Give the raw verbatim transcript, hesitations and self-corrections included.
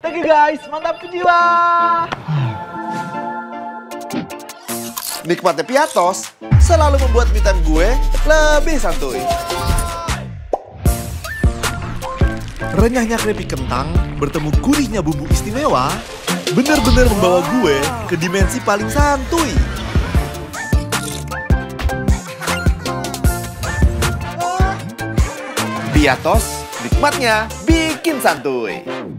Thank you guys, mantap jiwa. Nikmatnya Piatos selalu membuat me time gue lebih santuy. Renyahnya keripik kentang bertemu gurihnya bumbu istimewa benar-benar membawa gue ke dimensi paling santuy. Piatos, nikmatnya bikin santuy.